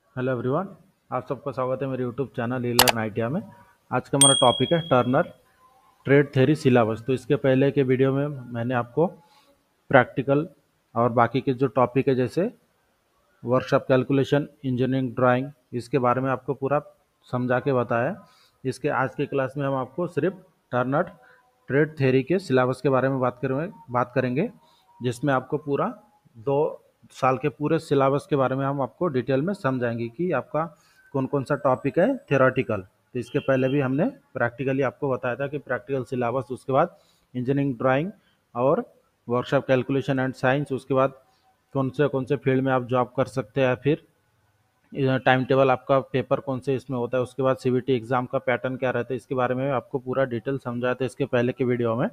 Hello everyone. आप सबका स्वागत है मेरे यूट्यूब चैनल लीलर नाइटिया में। आज का हमारा टॉपिक है टर्नर ट्रेड थ्योरी सिलेबस। तो इसके पहले के वीडियो में मैंने आपको प्रैक्टिकल और बाकी के जो टॉपिक है जैसे वर्कशॉप कैलकुलेशन, इंजीनियरिंग ड्राइंग, इसके बारे में आपको पूरा समझा के बताया। इसके आज के क्लास में हम आपको सिर्फ टर्नर ट्रेड थ्योरी के सिलेबस के बारे में बात करेंगे, जिसमें आपको पूरा 2 साल के पूरे सिलेबस के बारे में हम आपको डिटेल में समझाएंगे कि आपका कौन कौन सा टॉपिक है थियोरेटिकल। तो इसके पहले भी हमने प्रैक्टिकली आपको बताया था कि प्रैक्टिकल सिलेबस, उसके बाद इंजीनियरिंग ड्राइंग और वर्कशॉप कैलकुलेशन एंड साइंस, उसके बाद कौन से फील्ड में आप जॉब कर सकते हैं, फिर टाइम टेबल आपका पेपर कौन से इसमें होता है, उसके बाद सीबीटी एग्जाम का पैटर्न क्या रहता है, इसके बारे में आपको पूरा डिटेल समझाया था इसके पहले के वीडियो में।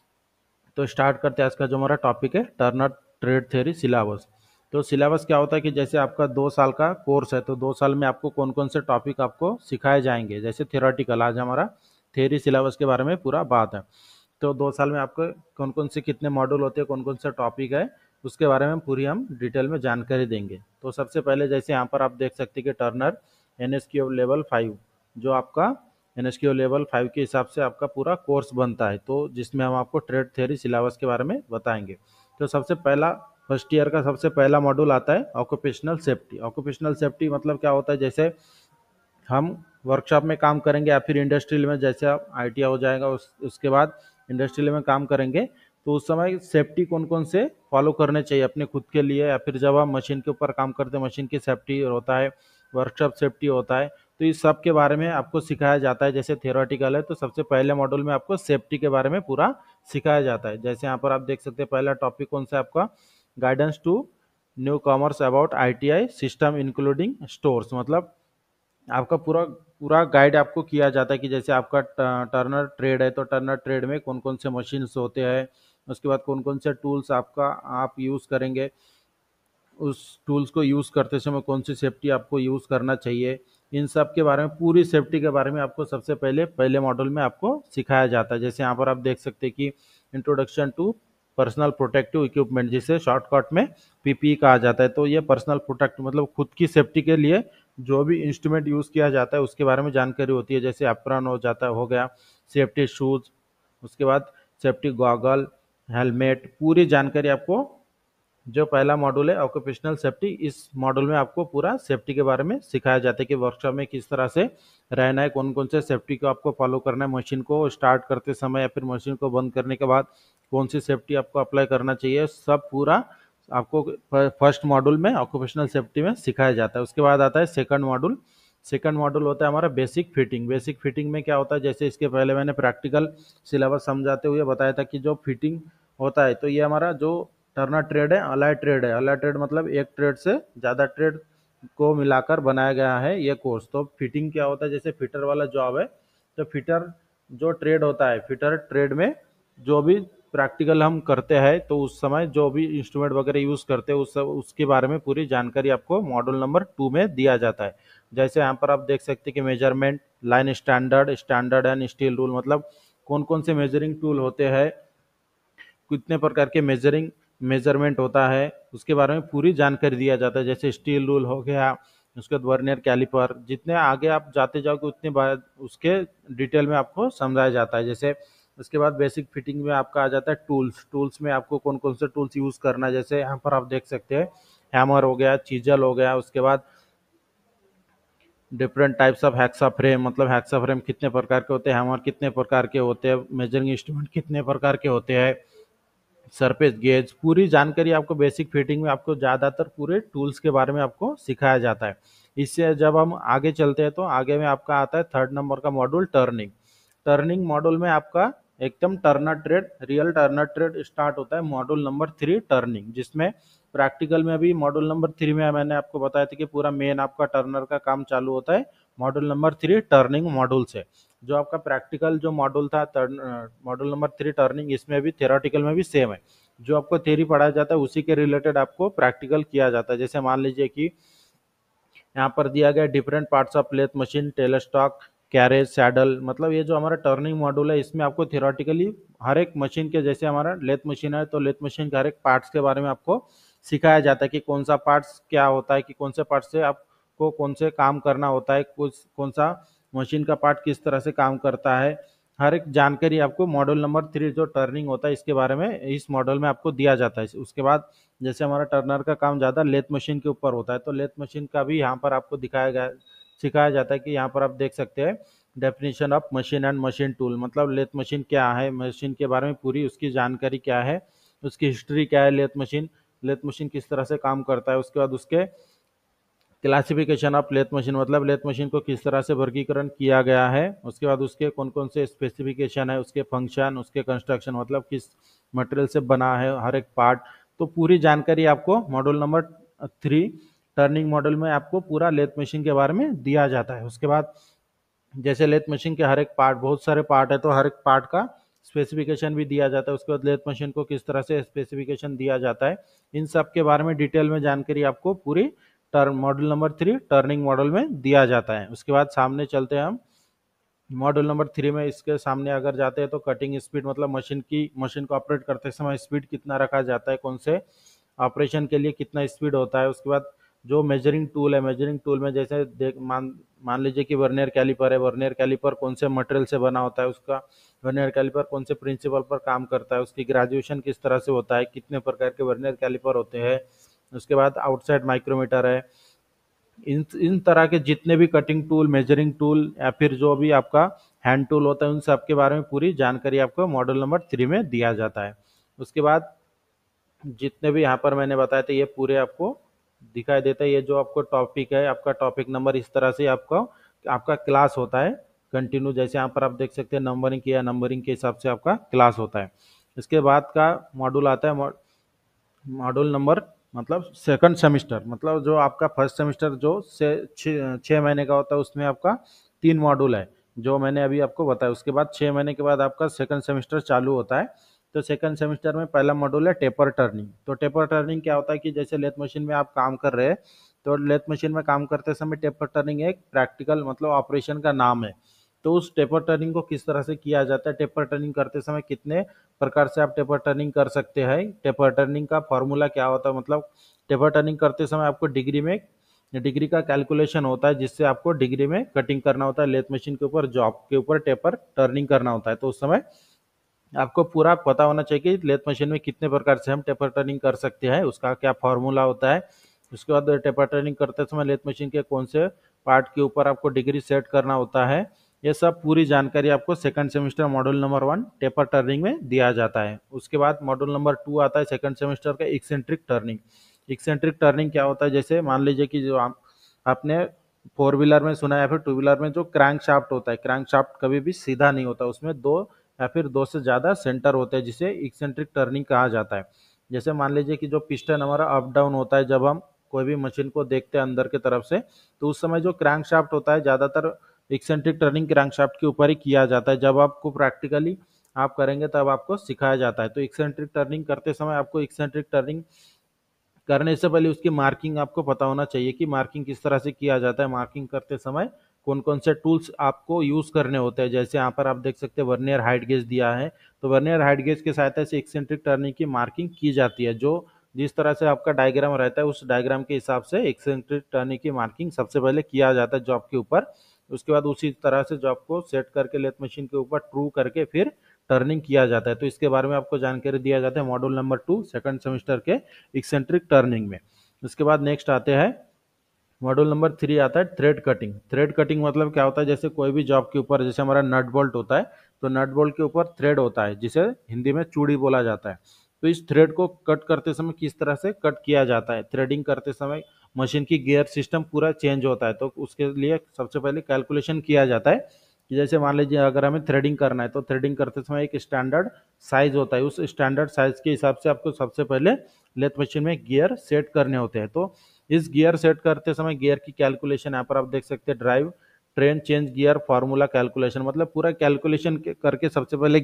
तो स्टार्ट करते हैं आज का जो हमारा टॉपिक है टर्नर ट्रेड थ्योरी सिलेबस। तो सिलेबस क्या होता है कि जैसे आपका 2 साल का कोर्स है, तो 2 साल में आपको कौन कौन से टॉपिक आपको सिखाए जाएंगे। जैसे थियोरेटिकल, आज हमारा थ्योरी सिलेबस के बारे में पूरा बात है। तो 2 साल में आपको कौन कौन से कितने मॉड्यूल होते हैं, कौन कौन सा टॉपिक है, उसके बारे में पूरी हम डिटेल में जानकारी देंगे। तो सबसे पहले जैसे यहाँ पर आप देख सकते हैं कि टर्नर एनएसक्यू लेवल 5, जो आपका एनएसक्यू लेवल 5 के हिसाब से आपका पूरा कोर्स बनता है, तो जिसमें हम आपको ट्रेड थ्योरी सिलेबस के बारे में बताएंगे। तो सबसे पहला फर्स्ट ईयर का सबसे पहला मॉड्यूल आता है ऑक्यूपेशनल सेफ्टी। ऑक्यूपेशनल सेफ्टी मतलब क्या होता है, जैसे हम वर्कशॉप में काम करेंगे या फिर इंडस्ट्रियल में, जैसे आप आईटीआई हो जाएगा उसके बाद इंडस्ट्रियल में काम करेंगे, तो उस समय सेफ्टी कौन कौन से फॉलो करने चाहिए अपने खुद के लिए, या फिर जब हम मशीन के ऊपर काम करते हैं मशीन की सेफ्टी होता है, वर्कशॉप सेफ्टी होता है, तो इस सब के बारे में आपको सिखाया जाता है। जैसे थियोरेटिकल है तो सबसे पहले मॉड्यूल में आपको सेफ्टी के बारे में पूरा सिखाया जाता है। जैसे यहाँ पर आप देख सकते हैं पहला टॉपिक कौन सा है आपका, guidance to newcomers about ITI system including stores. मतलब आपका पूरा पूरा गाइड आपको किया जाता है कि जैसे आपका टर्नर ट्रेड है, तो टर्नर ट्रेड में कौन कौन से मशीन्स होते हैं, उसके बाद कौन कौन से टूल्स आपका आप यूज़ करेंगे, उस टूल्स को यूज़ करते समय कौन सी सेफ्टी आपको यूज़ करना चाहिए, इन सब के बारे में, पूरी सेफ्टी के बारे में आपको सबसे पहले पहले मॉड्यूल में आपको सिखाया जाता है। जैसे यहाँ पर आप देख सकते हैं कि introduction to personal protective equipment, जिसे शॉर्टकट में पीपीई कहा जाता है। तो ये पर्सनल प्रोटेक्ट मतलब खुद की सेफ्टी के लिए जो भी इंस्ट्रूमेंट यूज़ किया जाता है उसके बारे में जानकारी होती है। जैसे एप्रॉन हो गया, सेफ्टी शूज़, उसके बाद सेफ्टी गॉगल, हेलमेट, पूरी जानकारी आपको, जो पहला मॉड्यूल है ऑक्यूपेशनल सेफ्टी, इस मॉड्यूल में आपको पूरा सेफ्टी के बारे में सिखाया जाता है कि वर्कशॉप में किस तरह से रहना है, कौन कौन से सेफ्टी को आपको फॉलो करना है, मशीन को स्टार्ट करते समय या फिर मशीन को बंद करने के बाद कौन सी सेफ्टी आपको अप्लाई करना चाहिए, सब पूरा आपको फर्स्ट मॉड्यूल में ऑक्यूपेशनल सेफ्टी में सिखाया जाता है। उसके बाद आता है सेकंड मॉड्यूल। सेकंड मॉड्यूल होता है हमारा बेसिक फिटिंग। बेसिक फिटिंग में क्या होता है, जैसे इसके पहले मैंने प्रैक्टिकल सिलेबस समझाते हुए बताया था कि जो फिटिंग होता है, तो ये हमारा जो टर्नर ट्रेड है अलाइड ट्रेड है। अलाइड ट्रेड मतलब एक ट्रेड से ज़्यादा ट्रेड को मिलाकर बनाया गया है ये कोर्स। तो फिटिंग क्या होता है, जैसे फिटर वाला जॉब है, तो फिटर जो ट्रेड होता है, फिटर ट्रेड में जो भी प्रैक्टिकल हम करते हैं, तो उस समय जो भी इंस्ट्रूमेंट वगैरह यूज़ करते हैं उसके बारे में पूरी जानकारी आपको मॉड्यूल नंबर 2 में दिया जाता है। जैसे यहाँ पर आप देख सकते हैं कि measurement, line standard, standard and steel rule, मतलब कौन कौन से मेजरिंग टूल होते हैं, कितने प्रकार के मेजरमेंट होता है, उसके बारे में पूरी जानकारी दिया जाता है। जैसे स्टील रूल हो गया, उसके बाद वर्नियर कैलिपर, जितने आगे आप जाते जाओगे उतने बाद उसके डिटेल में आपको समझाया जाता है। जैसे उसके बाद बेसिक फिटिंग में आपका आ जाता है टूल्स। टूल्स में आपको कौन कौन से टूल्स यूज़ करना है, जैसे यहाँ पर आप देख सकते हैं हैमर हो गया, चीजल हो गया, उसके बाद different types of hacksaw frame, मतलब हैक्सा फ्रेम कितने प्रकार के होते हैं, हैमर कितने प्रकार के होते हैं, मेजरिंग इंस्ट्रूमेंट कितने प्रकार के होते हैं, सरफेस गेज, पूरी जानकारी आपको बेसिक फिटिंग में आपको ज़्यादातर पूरे टूल्स के बारे में आपको सिखाया जाता है। इससे जब हम आगे चलते हैं तो आगे में आपका आता है थर्ड नंबर का मॉड्यूल टर्निंग। टर्निंग मॉड्यूल में आपका एकदम turner trade, real turner trade start होता है मॉड्यूल नंबर 3 टर्निंग, जिसमें प्रैक्टिकल में भी मॉड्यूल नंबर 3 में मैंने आपको बताया था कि पूरा मेन आपका टर्नर का काम चालू होता है मॉड्यूल नंबर 3 टर्निंग मॉड्यूल से। जो आपका प्रैक्टिकल जो मॉड्यूल था मॉड्यूल नंबर 3 टर्निंग, इसमें भी थ्योरेटिकल में भी सेम है। जो आपको थ्योरी पढ़ाया जाता है उसी के रिलेटेड आपको प्रैक्टिकल किया जाता है। जैसे मान लीजिए कि यहाँ पर दिया गया different parts of lathe machine, tailstock, carriage, saddle, मतलब ये जो हमारा टर्निंग मॉड्यूल है इसमें आपको थियोरेटिकली हर एक मशीन के, जैसे हमारा लेथ मशीन है तो लेथ मशीन के हर एक पार्ट्स के बारे में आपको सिखाया जाता है कि कौन सा पार्ट्स क्या होता है, कि कौन से पार्ट्स से आप को कौन से काम करना होता है, कुछ कौन सा मशीन का पार्ट किस तरह से काम करता है, हर एक जानकारी आपको मॉड्यूल नंबर 3 जो टर्निंग होता है इसके बारे में इस मॉड्यूल में आपको दिया जाता है। उसके बाद जैसे हमारा टर्नर का काम ज़्यादा लेथ मशीन के ऊपर होता है, तो लेथ मशीन का भी यहाँ पर आपको दिखाया गया सिखाया जाता है कि यहाँ पर आप देख सकते हैं definition of machine and machine tool, मतलब लेथ मशीन क्या है, मशीन के बारे में पूरी उसकी जानकारी क्या है, उसकी हिस्ट्री क्या है, लेथ मशीन किस तरह से काम करता है। उसके बाद उसके क्लासिफिकेशन ऑफ लेथ मशीन, मतलब लेथ मशीन को किस तरह से वर्गीकरण किया गया है। उसके बाद उसके कौन कौन से स्पेसिफिकेशन है, उसके फंक्शन, उसके कंस्ट्रक्शन, मतलब किस मटेरियल से बना है हर एक पार्ट, तो पूरी जानकारी आपको मॉड्यूल नंबर 3 टर्निंग मॉड्यूल में आपको पूरा लेथ मशीन के बारे में दिया जाता है। उसके बाद जैसे लेथ मशीन के हर एक पार्ट, बहुत सारे पार्ट है तो हर एक पार्ट का स्पेसिफिकेशन भी दिया जाता है। उसके बाद लेथ मशीन को किस तरह से स्पेसिफिकेशन दिया जाता है, इन सब के बारे में डिटेल में जानकारी आपको पूरी turn module number 3 turning model में दिया जाता है। उसके बाद सामने चलते हैं हम मॉड्यूल नंबर 3 में, इसके सामने अगर जाते हैं तो कटिंग स्पीड, मतलब मशीन को ऑपरेट करते समय स्पीड कितना रखा जाता है, कौन से ऑपरेशन के लिए कितना स्पीड होता है। उसके बाद जो मेजरिंग टूल है, मेजरिंग टूल में जैसे देख मान मान लीजिए कि वर्नियर कैलिपर है, वर्नियर कैलिपर कौन से मटेरियल से बना होता है, उसका वर्नियर कैलिपर कौन से प्रिंसिपल पर काम करता है, उसकी ग्रेजुएशन किस तरह से होता है, कितने प्रकार के वर्नियर कैलिपर होते हैं। उसके बाद आउटसाइड माइक्रोमीटर है। इन तरह के जितने भी कटिंग टूल, मेजरिंग टूल या फिर जो भी आपका हैंड टूल होता है, उन सब के बारे में पूरी जानकारी आपको मॉड्यूल नंबर 3 में दिया जाता है। उसके बाद जितने भी यहाँ पर मैंने बताया था ये पूरे आपको दिखाई देता है। ये जो आपको टॉपिक है, आपका टॉपिक नंबर इस तरह से आपका आपका क्लास होता है कंटिन्यू, जैसे यहाँ पर आप देख सकते हैं नंबरिंग किया, नंबरिंग के हिसाब से आपका क्लास होता है। इसके बाद का मॉड्यूल आता है मॉड्यूल नंबर, मतलब सेकंड सेमेस्टर, मतलब जो आपका फर्स्ट सेमेस्टर जो से 6 महीने का होता है उसमें आपका 3 मॉड्यूल है जो मैंने अभी आपको बताया। उसके बाद 6 महीने के बाद आपका सेकंड सेमेस्टर चालू होता है। तो सेकंड सेमेस्टर में पहला मॉड्यूल है टेपर टर्निंग। तो टेपर टर्निंग क्या होता है कि जैसे लेथ मशीन में आप काम कर रहे हैं, तो लेथ मशीन में काम करते समय टेपर टर्निंग एक प्रैक्टिकल मतलब ऑपरेशन का नाम है। तो उस टेपर टर्निंग को किस तरह से किया जाता है, टेपर टर्निंग करते समय कितने प्रकार से आप टेपर टर्निंग कर सकते हैं, टेपर टर्निंग का फॉर्मूला क्या होता है, मतलब टेपर टर्निंग करते समय आपको डिग्री का कैलकुलेशन होता है जिससे आपको डिग्री में कटिंग करना होता है लेथ मशीन के ऊपर, जॉब के ऊपर टेपर टर्निंग करना होता है। तो उस समय आपको पूरा पता होना चाहिए कि लेथ मशीन में कितने प्रकार से हम टेपर टर्निंग कर सकते हैं, उसका क्या फॉर्मूला होता है। उसके बाद टेपर टर्निंग करते समय लेथ मशीन के कौन से पार्ट के ऊपर आपको डिग्री सेट करना होता है, ये सब पूरी जानकारी आपको second semester module number 1 taper turning में दिया जाता है। उसके बाद मॉड्यूल नंबर 2 आता है सेकंड सेमेस्टर का एक्सेंट्रिक टर्निंग। एक्सेंट्रिक टर्निंग क्या होता है, जैसे मान लीजिए कि जो आपने 4 व्हीलर में सुना है या फिर 2 व्हीलर में जो क्रैंक शाफ्ट होता है, क्रैंक शाफ्ट कभी भी सीधा नहीं होता, उसमें दो या फिर दो से ज़्यादा सेंटर होते हैं जिसे एक्सेंट्रिक टर्निंग कहा जाता है। जैसे मान लीजिए कि जो पिस्टन हमारा अप डाउन होता है, जब हम कोई भी मशीन को देखते हैं अंदर की तरफ से, तो उस समय जो क्रैंक शाफ्ट होता है ज़्यादातर एक्सेंट्रिक टर्निंग क्रैंक शाफ्ट के ऊपर ही किया जाता है। जब आपको प्रैक्टिकली आप करेंगे तब आपको सिखाया जाता है। तो एक्सेंट्रिक टर्निंग करते समय आपको एक्सेंट्रिक टर्निंग करने से पहले उसकी मार्किंग आपको पता होना चाहिए कि मार्किंग किस तरह से किया जाता है, मार्किंग करते समय कौन कौन से टूल्स आपको यूज करने होते हैं। जैसे यहाँ पर आप देख सकते हैं वर्नियर हाइट गेज दिया है, तो वर्नियर हाइट गेज की सहायता से एक्सेंट्रिक टर्निंग की मार्किंग की जाती है। जो जिस तरह से आपका डायग्राम रहता है उस डायग्राम के हिसाब से एक्सेंट्रिक टर्निंग की मार्किंग सबसे पहले किया जाता है जॉब के ऊपर। उसके बाद उसी तरह से जॉब को सेट करके लेथ मशीन के ऊपर ट्रू करके फिर टर्निंग किया जाता है। तो इसके बारे में आपको जानकारी दिया जाता है मॉड्यूल नंबर 2 सेकंड सेमेस्टर के एक्सेंट्रिक टर्निंग में। उसके बाद नेक्स्ट आते हैं मॉड्यूल नंबर 3 आता है थ्रेड कटिंग। थ्रेड कटिंग मतलब क्या होता है, जैसे कोई भी जॉब के ऊपर जैसे हमारा नट बोल्ट होता है, तो नट बोल्ट के ऊपर थ्रेड होता है जिसे हिंदी में चूड़ी बोला जाता है। तो इस थ्रेड को कट करते समय किस तरह से कट किया जाता है, थ्रेडिंग करते समय मशीन की गियर सिस्टम पूरा चेंज होता है। तो उसके लिए सबसे पहले कैलकुलेशन किया जाता है कि जैसे मान लीजिए अगर हमें थ्रेडिंग करना है, तो थ्रेडिंग करते समय एक स्टैंडर्ड साइज होता है, उस स्टैंडर्ड साइज के हिसाब से आपको सबसे पहले लेथ मशीन में गियर सेट करने होते हैं। तो इस गियर सेट करते समय गियर की कैलकुलेशन यहाँ पर आप देख सकते हैं, drive train change gear formula calculation, मतलब पूरा कैलकुलेशन करके सबसे पहले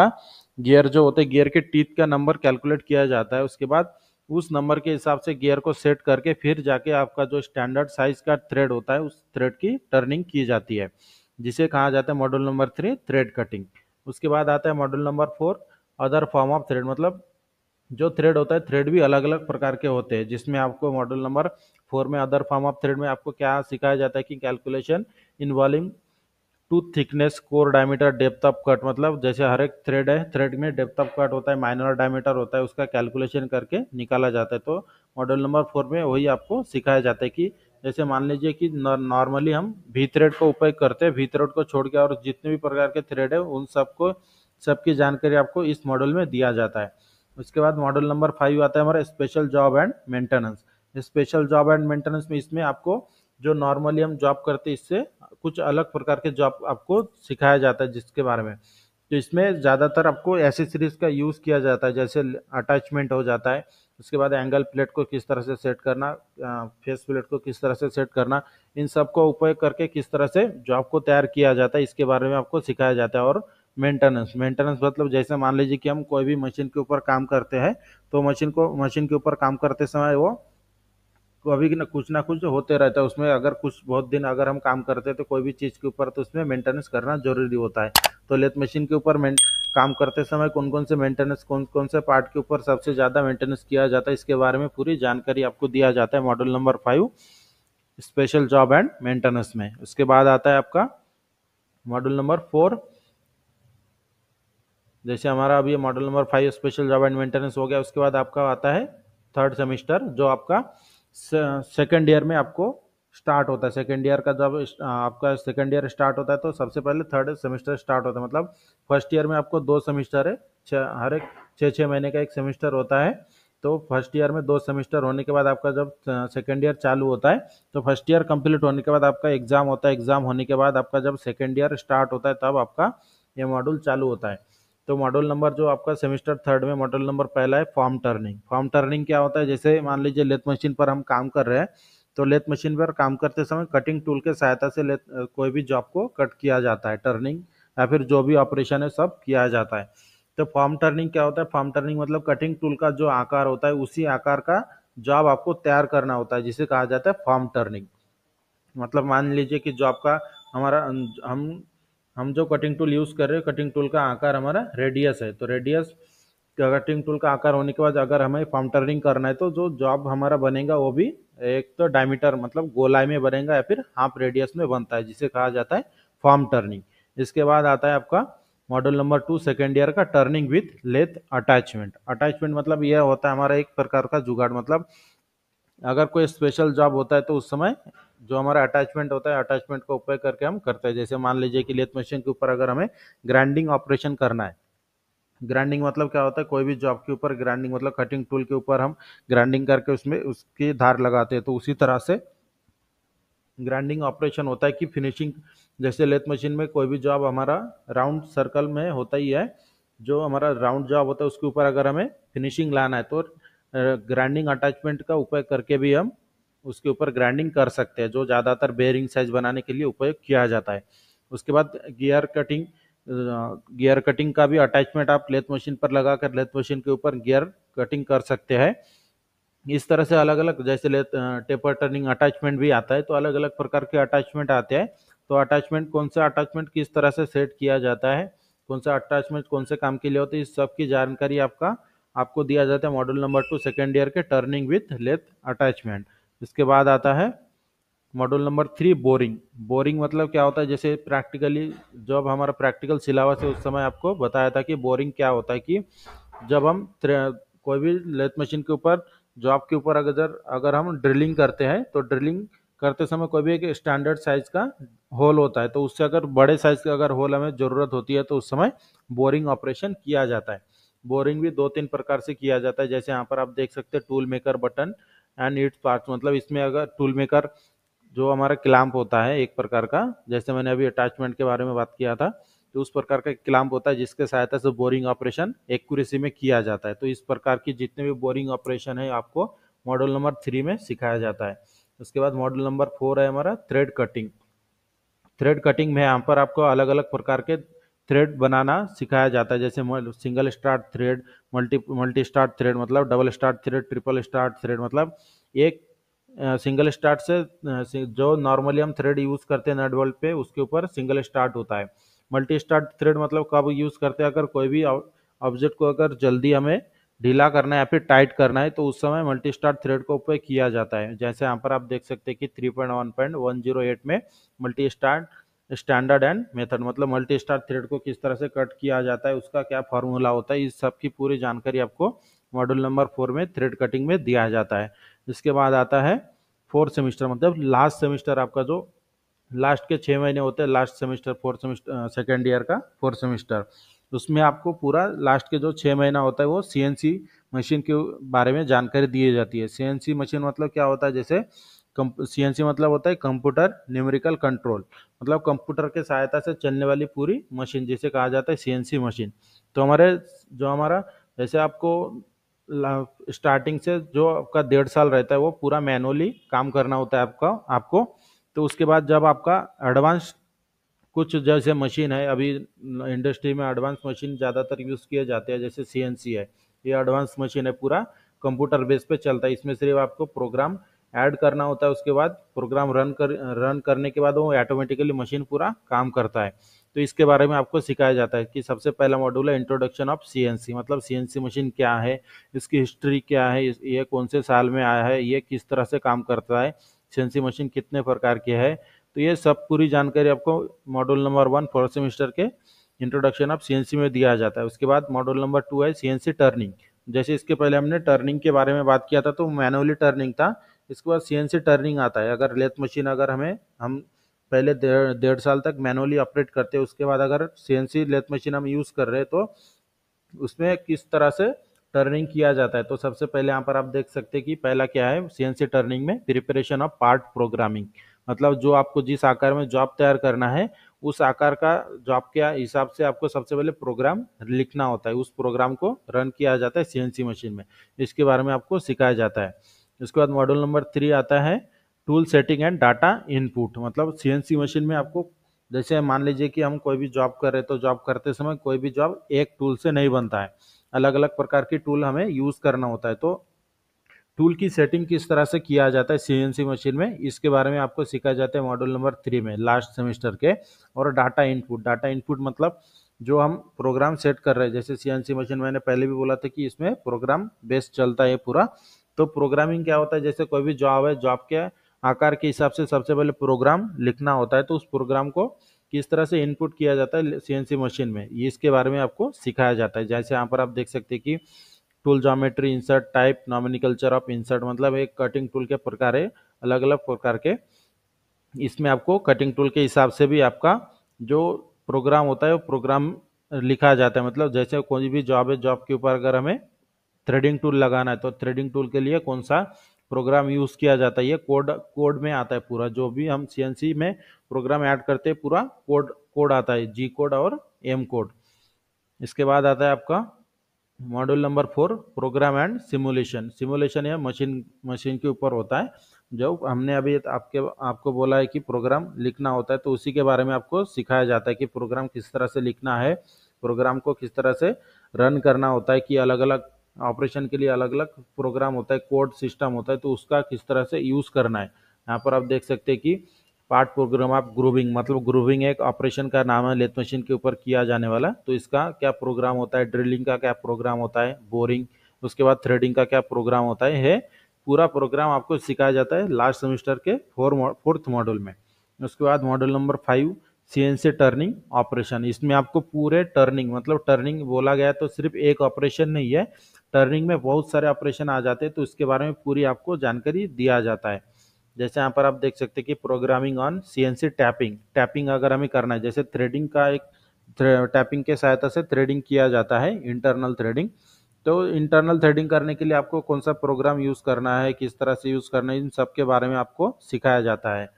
गियर जो होते हैं गियर के टीथ का नंबर कैलकुलेट किया जाता है। उसके बाद उस नंबर के हिसाब से गियर को सेट करके फिर जाके आपका जो स्टैंडर्ड साइज का थ्रेड होता है उस थ्रेड की टर्निंग की जाती है, जिसे कहा जाता है मॉड्यूल नंबर 3 थ्रेड कटिंग। उसके बाद आता है module number 4 other form of thread, मतलब जो थ्रेड होता है, थ्रेड भी अलग अलग प्रकार के होते हैं, जिसमें आपको मॉड्यूल नंबर 4 में अदर फॉर्म ऑफ थ्रेड में आपको क्या सिखाया जाता है कि calculation involving tooth thickness, core diameter, depth of cut, मतलब जैसे हर एक थ्रेड है, थ्रेड में डेप्थ ऑफ कट होता है, माइनर डायमीटर होता है, उसका कैलकुलेशन करके निकाला जाता है। तो मॉड्यूल नंबर 4 में वही आपको सिखाया जाता है कि जैसे मान लीजिए कि नॉर्मली हम वी थ्रेड का उपयोग करते हैं, वी थ्रेड को छोड़ के और जितने भी प्रकार के थ्रेड है उन सबको सबकी जानकारी आपको इस मॉड्यूल में दिया जाता है। उसके बाद मॉड्यूल नंबर 5 आता है हमारा special job and maintenance. Special job and maintenance में इसमें आपको जो नॉर्मली हम जॉब करते हैं इससे कुछ अलग प्रकार के जॉब आपको सिखाया जाता है, जिसके बारे में तो इसमें ज़्यादातर आपको एसेसरीज का यूज़ किया जाता है, जैसे अटैचमेंट हो जाता है। उसके बाद एंगल प्लेट को किस तरह से सेट करना, फेस प्लेट को किस तरह से सेट करना, इन सब को उपयोग करके किस तरह से जॉब को तैयार किया जाता है, इसके बारे में आपको सिखाया जाता है। और मेंटेनेंस, मेंटेनेंस मतलब जैसे मान लीजिए कि हम कोई भी मशीन के ऊपर काम करते हैं, तो मशीन के ऊपर काम करते समय वो कभी ना कुछ होते रहता है उसमें। अगर कुछ बहुत दिन अगर हम काम करते हैं तो कोई भी चीज़ के ऊपर, तो उसमें मेंटेनेंस करना जरूरी होता है। तो लेथ मशीन के ऊपर काम करते समय कौन कौन से मेंटेनेंस, कौन कौन से पार्ट के ऊपर सबसे ज़्यादा मेंटेनेंस किया जाता है, इसके बारे में पूरी जानकारी आपको दिया जाता है module number 5 special job and maintenance में। उसके बाद आता है आपका मॉड्यूल नंबर 4। जैसे हमारा अभी module number 5 special job and maintenance हो गया, उसके बाद आपका आता है थर्ड सेमिस्टर, जो आपका सेकेंड ईयर में आपको स्टार्ट होता है। सेकेंड ईयर का जब आपका सेकेंड ईयर स्टार्ट होता है तो सबसे पहले थर्ड सेमेस्टर स्टार्ट होता है। मतलब फर्स्ट ईयर में आपको 2 सेमिस्टर है, हर एक 6-6 महीने का एक सेमिस्टर होता है। तो फर्स्ट ईयर में 2 सेमिस्टर होने के बाद आपका जब सेकेंड ईयर चालू होता है, तो फर्स्ट ईयर कंप्लीट होने के बाद आपका एग्जाम होता है। एग्जाम होने के बाद आपका जब सेकेंड ईयर स्टार्ट होता है तब आपका ये मॉड्यूल चालू होता है। तो मॉड्यूल नंबर जो आपका सेमेस्टर थर्ड में मॉड्यूल नंबर पहला है फॉर्म टर्निंग। फॉर्म टर्निंग क्या होता है, जैसे मान लीजिए लेथ मशीन पर हम काम कर रहे हैं, तो लेथ मशीन पर काम करते समय कटिंग टूल के सहायता से कोई भी जॉब को कट किया जाता है, टर्निंग या फिर जो भी ऑपरेशन है सब किया जाता है। तो फॉर्म टर्निंग क्या होता है, फॉर्म टर्निंग मतलब कटिंग टूल का जो आकार होता है उसी आकार का जॉब आपको तैयार करना होता है, जिसे कहा जाता है फॉर्म टर्निंग। मतलब मान लीजिए कि जो आपका हमारा हम जो कटिंग टूल यूज़ कर रहे हैं, कटिंग टूल का आकार हमारा रेडियस है, तो रेडियस कटिंग टूल का आकार होने के बाद अगर हमें फॉर्म टर्निंग करना है तो जो जॉब हमारा बनेगा वो भी एक तो डायमीटर मतलब गोलाई में बनेगा या फिर हाफ रेडियस में बनता है, जिसे कहा जाता है फॉर्म टर्निंग। इसके बाद आता है आपका मॉडल नंबर 2 सेकेंड ईयर का turning with lathe attachment. Attachment मतलब यह होता है हमारा एक प्रकार का जुगाड़। मतलब अगर कोई स्पेशल जॉब होता है तो उस समय जो हमारा अटैचमेंट होता है, अटैचमेंट का उपयोग करके हम करते हैं। जैसे मान लीजिए कि लेथ मशीन के ऊपर अगर हमें ग्राइंडिंग ऑपरेशन करना है, ग्राइंडिंग मतलब क्या होता है, कोई भी जॉब के ऊपर ग्राइंडिंग मतलब कटिंग टूल के ऊपर हम ग्राइंडिंग करके उसमें उसकी धार लगाते हैं, तो उसी तरह से ग्राइंडिंग ऑपरेशन होता है कि फिनिशिंग। जैसे लेथ मशीन में कोई भी जॉब हमारा राउंड सर्कल में होता ही है, जो हमारा राउंड जॉब होता है उसके ऊपर अगर हमें फिनिशिंग लाना है तो ग्राइंडिंग अटैचमेंट का उपयोग करके भी हम उसके ऊपर ग्राइंडिंग कर सकते हैं, जो ज़्यादातर बेयरिंग साइज बनाने के लिए उपयोग किया जाता है। उसके बाद गियर कटिंग का भी अटैचमेंट आप लेथ मशीन पर लगाकर लेथ मशीन के ऊपर गियर कटिंग कर सकते हैं। इस तरह से अलग अलग, जैसे टेपर टर्निंग अटैचमेंट भी आता है, तो अलग अलग प्रकार के अटैचमेंट आते हैं। तो अटैचमेंट कौन सा अटैचमेंट किस तरह से सेट किया जाता है, कौन सा अटैचमेंट कौन से काम के लिए होते हैं, इस सब की जानकारी आपको दिया जाता है मॉड्यूल नंबर 2 सेकेंड ईयर के टर्निंग विथ लेथ अटैचमेंट। इसके बाद आता है मॉड्यूल नंबर 3 बोरिंग। बोरिंग मतलब क्या होता है, जैसे प्रैक्टिकली जब हमारा प्रैक्टिकल सिलेबस है उस समय आपको बताया था कि बोरिंग क्या होता है, कि जब हम कोई भी लेथ मशीन के ऊपर जॉब के ऊपर अगर अगर हम ड्रिलिंग करते हैं, तो ड्रिलिंग करते समय कोई भी एक स्टैंडर्ड साइज का होल होता है, तो उससे अगर बड़े साइज का अगर होल हमें ज़रूरत होती है तो उस समय बोरिंग ऑपरेशन किया जाता है। बोरिंग भी 2-3 प्रकार से किया जाता है, जैसे यहाँ पर आप देख सकते हैं tool maker button and its parts. मतलब इसमें अगर टूल मेकर जो हमारा क्लैंप होता है एक प्रकार का, जैसे मैंने अभी अटैचमेंट के बारे में बात किया था, तो उस प्रकार का क्लैंप होता है जिसके सहायता से बोरिंग ऑपरेशन एक्यूरेसी में किया जाता है। तो इस प्रकार की जितने भी बोरिंग ऑपरेशन है आपको मॉड्यूल नंबर 3 में सिखाया जाता है। उसके बाद मॉड्यूल नंबर 4 है हमारा थ्रेड कटिंग। थ्रेड कटिंग में यहाँ पर आपको अलग अलग प्रकार के थ्रेड बनाना सिखाया जाता है, जैसे single start thread, multi start thread मतलब double start thread, triple start thread मतलब एक सिंगल स्टार्ट से जो नॉर्मली हम थ्रेड यूज़ करते हैं नट बोल्ट पे उसके ऊपर सिंगल स्टार्ट होता है। मल्टी स्टार्ट थ्रेड मतलब कब यूज़ करते हैं, अगर कोई भी ऑब्जेक्ट को अगर जल्दी हमें ढीला करना है या फिर टाइट करना है तो उस समय मल्टी स्टार्ट थ्रेड का उपयोग किया जाता है। जैसे यहाँ पर आप देख सकते हैं कि 3.1.108 में multi start standard and method, मतलब मल्टी स्टार थ्रेड को किस तरह से कट किया जाता है, उसका क्या फॉर्मूला होता है, इस सब की पूरी जानकारी आपको मॉड्यूल नंबर 4 में थ्रेड कटिंग में दिया जाता है। इसके बाद आता है फोर्थ सेमिस्टर, मतलब लास्ट सेमिस्टर आपका, जो लास्ट के 6 महीने होते हैं, last semester, fourth semester, second year का फोर्थ सेमिस्टर, उसमें आपको पूरा लास्ट के जो 6 महीना होता है वो सीएनसी मशीन के बारे में जानकारी दी जाती है। सीएनसी मशीन मतलब क्या होता है, जैसे सीएनसी मतलब होता है कंप्यूटर न्यूमेरिकल कंट्रोल, मतलब कंप्यूटर के सहायता से चलने वाली पूरी मशीन जिसे कहा जाता है सीएनसी मशीन। तो हमारा जैसे आपको स्टार्टिंग से जो आपका 1.5 साल रहता है वो पूरा मैनुअली काम करना होता है आपको। तो उसके बाद जब आपका एडवांस कुछ जैसे मशीन है, अभी इंडस्ट्री में एडवांस मशीन ज़्यादातर यूज़ किए जाते हैं, जैसे सीएनसी है, ये एडवांस मशीन है, पूरा कंप्यूटर बेस पे चलता है। इसमें सिर्फ आपको प्रोग्राम ऐड करना होता है, उसके बाद प्रोग्राम रन करने के बाद वो ऑटोमेटिकली मशीन पूरा काम करता है। तो इसके बारे में आपको सिखाया जाता है कि सबसे पहला मॉड्यूल है इंट्रोडक्शन ऑफ सीएनसी, मतलब सीएनसी मशीन क्या है, इसकी हिस्ट्री क्या है, ये कौन से साल में आया है, ये किस तरह से काम करता है, सीएनसी मशीन कितने प्रकार की है। तो ये सब पूरी जानकारी आपको मॉड्यूल नंबर 1 फोर्थ सेमेस्टर के इंट्रोडक्शन ऑफ सीएनसी में दिया जाता है। उसके बाद मॉड्यूल नंबर 2 है सीएनसी टर्निंग। जैसे इसके पहले हमने टर्निंग के बारे में बात किया था तो मैनुअली टर्निंग था, इसके बाद सीएनसी टर्निंग आता है। अगर लेथ मशीन अगर हम पहले 1.5 साल तक मैनुअली ऑपरेट करते हैं, उसके बाद अगर सीएनसी लेथ मशीन हम यूज़ कर रहे हैं तो उसमें किस तरह से टर्निंग किया जाता है। तो सबसे पहले यहाँ पर आप देख सकते हैं कि पहला क्या है सीएनसी टर्निंग में, प्रिपरेशन ऑफ पार्ट प्रोग्रामिंग, मतलब जो आपको जिस आकार में जॉब तैयार करना है उस आकार का जॉब के हिसाब से आपको सबसे पहले प्रोग्राम लिखना होता है, उस प्रोग्राम को रन किया जाता है सीएनसी मशीन में, इसके बारे में आपको सिखाया जाता है। उसके बाद मॉड्यूल नंबर 3 आता है tool setting and data input, मतलब सीएनसी मशीन में आपको, जैसे मान लीजिए कि हम कोई भी जॉब कर रहे हैं तो जॉब करते समय कोई भी जॉब एक टूल से नहीं बनता है, अलग अलग प्रकार की टूल हमें यूज करना होता है। तो टूल की सेटिंग किस तरह से किया जाता है सीएनसी मशीन में, इसके बारे में आपको सिखाया जाता है मॉड्यूल नंबर 3 में लास्ट सेमेस्टर के। और डाटा इनपुट मतलब जो हम प्रोग्राम सेट कर रहे हैं, जैसे सीएनसी मशीन मैंने पहले भी बोला था कि इसमें प्रोग्राम बेस्ड चलता है पूरा। तो प्रोग्रामिंग क्या होता है, जैसे कोई भी जॉब है, जॉब के आकार के हिसाब से सबसे पहले प्रोग्राम लिखना होता है, तो उस प्रोग्राम को किस तरह से इनपुट किया जाता है सीएनसी मशीन में, ये इसके बारे में आपको सिखाया जाता है। जैसे यहाँ पर आप देख सकते हैं कि tool geometry, insert type, nomenclature of insert, मतलब एक कटिंग टूल के प्रकार है, अलग अलग प्रकार के। इसमें आपको कटिंग टूल के हिसाब से भी आपका जो प्रोग्राम होता है वो प्रोग्राम लिखा जाता है। मतलब जैसे कोई भी जॉब है, जॉब के ऊपर अगर हमें थ्रेडिंग टूल लगाना है तो थ्रेडिंग टूल के लिए कौन सा प्रोग्राम यूज किया जाता है, ये कोड में आता है पूरा, जो भी हम सीएनसी में प्रोग्राम ऐड करते हैं पूरा कोड कोड आता है, जी कोड और एम कोड। इसके बाद आता है आपका module number 4 program and simulation. Simulation या मशीन मशीन के ऊपर होता है, जो हमने अभी आपको बोला है कि प्रोग्राम लिखना होता है, तो उसी के बारे में आपको सिखाया जाता है कि प्रोग्राम किस तरह से लिखना है, प्रोग्राम को किस तरह से रन करना होता है, कि अलग अलग ऑपरेशन के लिए अलग अलग प्रोग्राम होता है, कोड सिस्टम होता है, तो उसका किस तरह से यूज़ करना है। यहाँ पर आप देख सकते हैं कि पार्ट प्रोग्राम ऑफ ग्रूविंग, मतलब ग्रूविंग एक ऑपरेशन का नाम है लेथ मशीन के ऊपर किया जाने वाला, तो इसका क्या प्रोग्राम होता है, ड्रिलिंग का क्या प्रोग्राम होता है, बोरिंग, उसके बाद थ्रेडिंग का क्या प्रोग्राम होता है पूरा प्रोग्राम आपको सिखाया जाता है लास्ट सेमेस्टर के फोर्थ मॉड्यूल में। उसके बाद module number 5 CNC turning operation, इसमें आपको पूरे टर्निंग, मतलब टर्निंग बोला गया तो सिर्फ एक ऑपरेशन नहीं है, टर्निंग में बहुत सारे ऑपरेशन आ जाते हैं, तो इसके बारे में पूरी आपको जानकारी दिया जाता है। जैसे यहाँ पर आप देख सकते हैं कि programming on CNC tapping, tapping अगर हमें करना है, जैसे थ्रेडिंग का एक टैपिंग के सहायता से थ्रेडिंग किया जाता है, इंटरनल थ्रेडिंग। तो इंटरनल थ्रेडिंग करने के लिए आपको कौन सा प्रोग्राम यूज़ करना है, किस तरह से यूज़ करना है, इन सब के बारे में आपको सिखाया जाता है।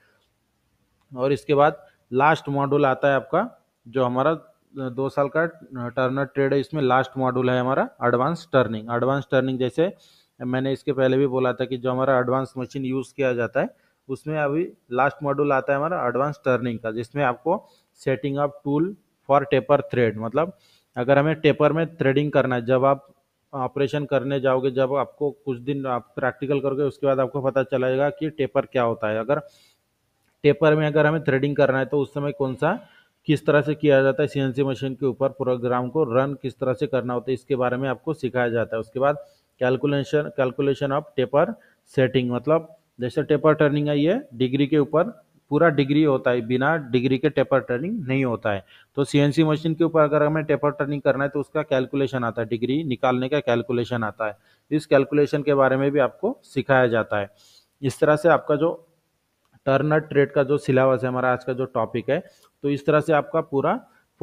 और इसके बाद लास्ट मॉड्यूल आता है आपका, जो हमारा 2 साल का टर्नर ट्रेड है, इसमें लास्ट मॉड्यूल है हमारा एडवांस टर्निंग। एडवांस टर्निंग जैसे मैंने इसके पहले भी बोला था कि जो हमारा एडवांस मशीन यूज़ किया जाता है उसमें अभी लास्ट मॉड्यूल आता है हमारा एडवांस टर्निंग का, जिसमें आपको setting up tool for taper thread, मतलब अगर हमें टेपर में थ्रेडिंग करना है, जब आप ऑपरेशन करने जाओगे, जब आपको कुछ दिन आप प्रैक्टिकल करोगे उसके बाद आपको पता चलेगा कि टेपर क्या होता है। अगर टेपर में अगर हमें थ्रेडिंग करना है तो उस समय कौन सा किस तरह से किया जाता है, सीएनसी मशीन के ऊपर प्रोग्राम को रन किस तरह से करना होता है, इसके बारे में आपको सिखाया जाता है। उसके बाद कैलकुलेशन ऑफ टेपर सेटिंग, मतलब जैसे टेपर टर्निंग है ये डिग्री के ऊपर पूरा डिग्री होता है, बिना डिग्री के टेपर टर्निंग नहीं होता है। तो सीएनसी मशीन के ऊपर अगर हमें टेपर टर्निंग करना है तो उसका कैलकुलेशन आता है, डिग्री निकालने का कैलकुलेशन आता है। इस कैलकुलेशन के बारे में भी आपको सिखाया जाता है। इस तरह से आपका जो टर्नर ट्रेड का जो सिलेबस है, हमारा आज का जो टॉपिक है, तो इस तरह से आपका पूरा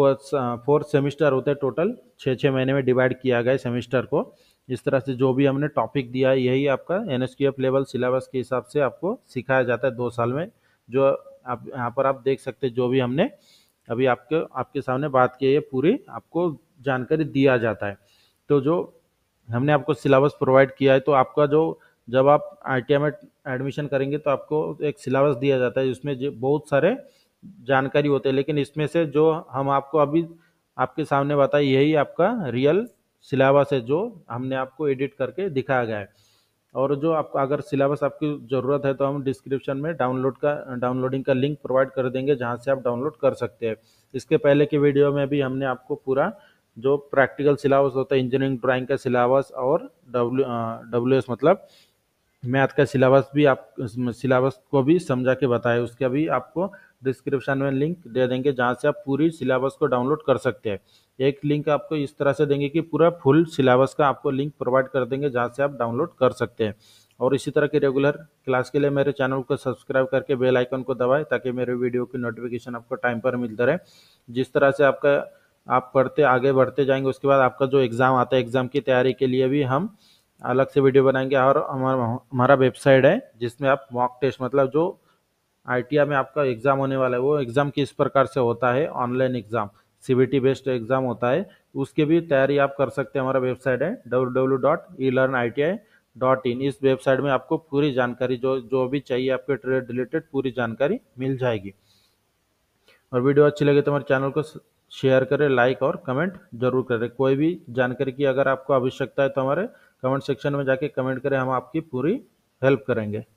फोर्थ सेमिस्टर होते हैं, टोटल 6 महीने में डिवाइड किया गया है सेमिस्टर को। इस तरह से जो भी हमने टॉपिक दिया है यही आपका एनएसक्यूएफ लेवल सिलेबस के हिसाब से आपको सिखाया जाता है 2 साल में। जो आप यहाँ पर आप देख सकते हैं, जो भी हमने अभी आपके आपके सामने बात की है, ये पूरी आपको जानकारी दिया जाता है। तो जो हमने आपको सिलेबस प्रोवाइड किया है, तो आपका जो जब आप आईटीआई में एडमिशन करेंगे तो आपको एक सिलेबस दिया जाता है जिसमें बहुत सारे जानकारी होते हैं, लेकिन इसमें से जो हम आपको अभी आपके सामने बताए यही आपका रियल सिलेबस है जो हमने आपको एडिट करके दिखाया गया है। और जो आपको अगर सिलेबस आपकी ज़रूरत है तो हम डिस्क्रिप्शन में डाउनलोडिंग का लिंक प्रोवाइड कर देंगे जहां से आप डाउनलोड कर सकते हैं। इसके पहले के वीडियो में भी हमने आपको पूरा जो प्रैक्टिकल सिलेबस होता है, इंजीनियरिंग ड्राइंग का सिलेबस और डब्ल्यू एस मतलब मैथ का सिलेबस भी आप सिलेबस को भी समझा के बताया, उसका भी आपको डिस्क्रिप्शन में लिंक दे देंगे जहां से आप पूरी सिलेबस को डाउनलोड कर सकते हैं। एक लिंक आपको इस तरह से देंगे कि पूरा फुल सिलेबस का आपको लिंक प्रोवाइड कर देंगे जहां से आप डाउनलोड कर सकते हैं। और इसी तरह के रेगुलर क्लास के लिए मेरे चैनल को सब्सक्राइब करके बेल आइकन को दबाएं ताकि मेरे वीडियो की नोटिफिकेशन आपको टाइम पर मिलता रहे। जिस तरह से आपका आप पढ़ते आगे बढ़ते जाएंगे, उसके बाद आपका जो एग्ज़ाम आता है, एग्ज़ाम की तैयारी के लिए भी हम अलग से वीडियो बनाएंगे। और हमारा वेबसाइट है जिसमें आप मॉक टेस्ट मतलब जो आईटीआई में आपका एग्जाम होने वाला है वो एग्जाम किस प्रकार से होता है, online exam CBT based exam होता है, उसकी भी तैयारी आप कर सकते हैं। हमारा वेबसाइट है www.elearniti.in। इस वेबसाइट में आपको पूरी जानकारी जो जो भी चाहिए आपके ट्रेड रिलेटेड पूरी जानकारी मिल जाएगी। और वीडियो अच्छी लगे तो हमारे चैनल को शेयर करें, लाइक और कमेंट जरूर करें। कोई भी जानकारी की अगर आपको आवश्यकता है तो हमारे कमेंट सेक्शन में जाके कमेंट करें, हम आपकी पूरी हेल्प करेंगे।